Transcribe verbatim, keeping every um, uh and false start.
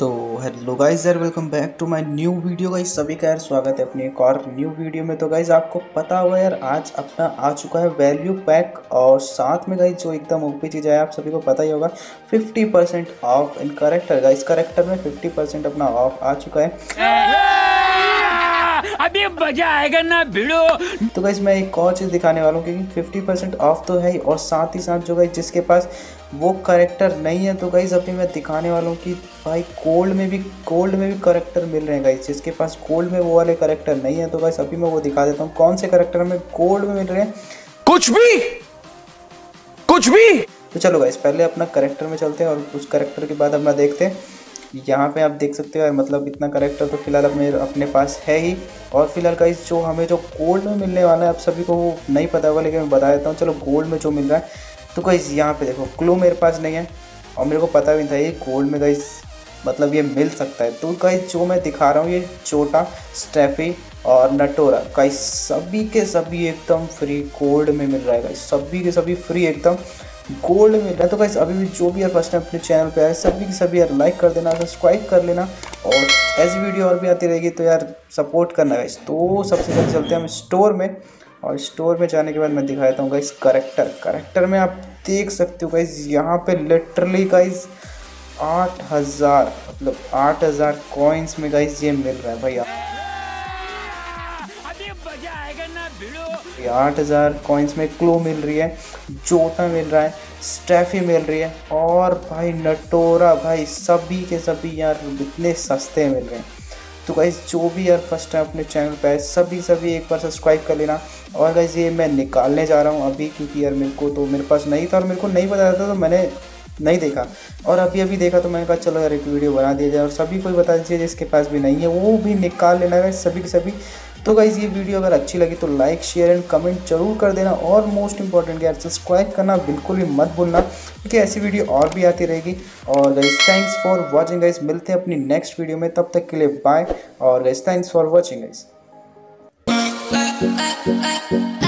तो hello guys यार, welcome back to my new video guys. सभी का यार स्वागत है अपनी एक और न्यू वीडियो में। तो गाइस आपको पता होगा यार, आज अपना आ चुका है वैल्यू पैक और साथ में गाइस जो एकदम ओपी चीज़ है, आप सभी को पता ही होगा fifty percent off in character. Guys character में फिफ्टी परसेंट अपना ऑफ आ चुका है। अभी मजा आएगा ना भिड़ो। तो गाइस मैं एक और चीज़ दिखाने वाला हूँ, क्योंकि फिफ्टी परसेंट ऑफ तो है ही, और साथ ही साथ जो गाइस जिसके पास वो करेक्टर नहीं है, तो गाइस अभी मैं दिखाने वाला हूँ कि भाई गोल्ड में भी गोल्ड में भी करेक्टर मिल रहे हैं। गाइस जिसके पास गोल्ड में वो वाले करेक्टर नहीं है, तो गाइस अभी मैं वो दिखा देता हूँ कौन से करेक्टर में गोल्ड में मिल रहे हैं। कुछ भी कुछ भी तो चलो गाइस पहले अपना करेक्टर में चलते हैं और उस करेक्टर के बाद अपना देखते हैं। यहाँ पे आप देख सकते हो यार, मतलब इतना करेक्टर तो फिलहाल अपने अपने पास है ही। और फिलहाल गाइस जो हमें जो गोल्ड में मिलने वाला है, आप सभी को वो नहीं पता होगा, लेकिन मैं बता देता हूँ। चलो गोल्ड में जो मिल रहा है, तो गाइस यहाँ पे देखो क्लू मेरे पास नहीं है और मेरे को पता भी नहीं था ये गोल्ड में गाइस मतलब ये मिल सकता है। तो गाइस जो मैं दिखा रहा हूँ, ये छोटा स्टेफी और नटोरा गाइस सभी के सभी एकदम फ्री गोल्ड में मिल रहा है। गाइस सभी के सभी फ्री एकदम गोल्ड मिल रहा है। तो गाइस अभी भी जो भी यार फर्स्ट टाइम अपने चैनल पे आए, सभी की सभी यार लाइक कर देना, सब्सक्राइब कर लेना, और ऐसी वीडियो और भी आती रहेगी तो यार सपोर्ट करना गाइस। तो सबसे पहले चलते हैं हम स्टोर में, और स्टोर में जाने के बाद मैं दिखा देता हूँ गाइस करेक्टर। करेक्टर में आप देख सकते हो गाइस, यहाँ पे लिटरली गाइस आठ हज़ार मतलब आठ हज़ार कॉइन्स में गाइस ये मिल रहा है भैया। आठ हज़ार कॉइन्स में क्लो मिल रही है, जोटा मिल रहा है, स्टैफी मिल रही है, और भाई नटोरा भाई सभी के सभी यार इतने सस्ते मिल रहे हैं। तो गाइस जो भी यार फर्स्ट टाइम अपने चैनल पे आए, सभी सभी एक बार सब्सक्राइब कर लेना। और गाइस ये मैं निकालने जा रहा हूँ अभी, क्योंकि यार मेरे को तो मेरे पास नहीं था और मेरे को नहीं पता था, तो मैंने नहीं देखा, और अभी अभी देखा तो मैंने कहा चलो यार एक वीडियो बना दिया जाए और सभी को बता दीजिए जिसके पास भी नहीं है वो भी निकाल लेना है सभी के सभी। तो गाइज़ ये वीडियो अगर अच्छी लगी तो लाइक शेयर एंड कमेंट जरूर कर देना, और मोस्ट इंपॉर्टेंट यार सब्सक्राइब करना बिल्कुल भी मत भूलना, क्योंकि ऐसी वीडियो और भी आती रहेगी। और guys thanks for watching guys, मिलते हैं अपनी नेक्स्ट वीडियो में, तब तक के लिए बाय। और guys thanks for watching guys.